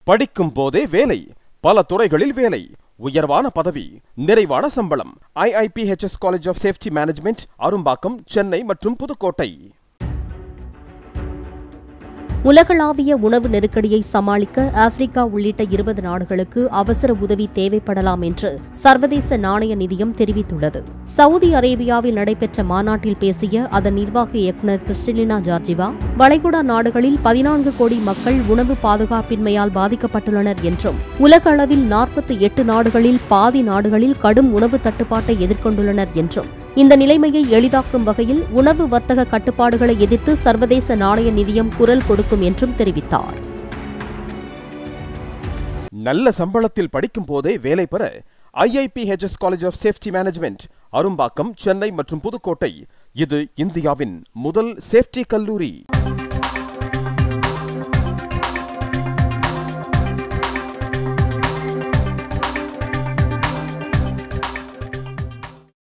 படிக்கும் போதே வேலை, பல துறைகளில் வேலை, உயர்வான பதவி, நிறைவான சம்பளம். IIPHS college of safety management, Arumbakkam, Chennai மற்றும் புதுக்கோட்டை. உலகளாவிய உணவு நெருக்கடியை சமாளிக்க ஆப்பிரிக்கா உள்ளிட்ட 20 நாடுகளுக்கு அவசர உதவி தேவைப்படலாம் என்று சர்வதேச நாணய நிதியம் தெரிவித்துள்ளது. சவுதி அரேபியாவில் நடைபெற்ற மாநாட்டில் பேசிய அதன் நிர்வாக இயக்குநர் கிறிஸ்டலினா ஜார்ஜிவா, வளைகுடா நாடுகளில் 14 கோடி மக்கள் உணவு பாதுகாப்பின்மையால் பாதிக்கப்பட்டுள்ளனர் என்றும், உலக அளவில் 48 நாடுகளில் பாதி நாடுகளில் கடும் உணவு தட்டுப்பாட்டை எதிர்கொண்டுள்ளனர் என்றும், இந்த நிலைமையை எளிதாக்கும் வகையில் உணவு வர்த்தக கட்டுப்பாடுகளை எதிர்த்து சர்வதேச நாணய நிதியம் குரல் கொடுக்கும் என்றும் தெரிவித்தார். நல்ல சம்பளத்தில் படிக்கும் போதே வேலை பெற IIPHS college of safety management, Arumbakkam, Chennai மற்றும் புதுக்கோட்டை. இது இந்தியாவின் முதல் சேஃப்டி கல்லூரி.